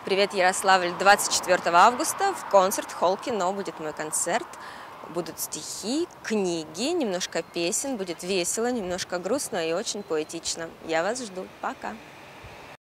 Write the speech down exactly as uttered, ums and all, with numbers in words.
Привет, Ярославль! двадцать четвёртого августа в концерт-холл «Кино» будет мой концерт. Будут стихи, книги, немножко песен, будет весело, немножко грустно и очень поэтично. Я вас жду. Пока!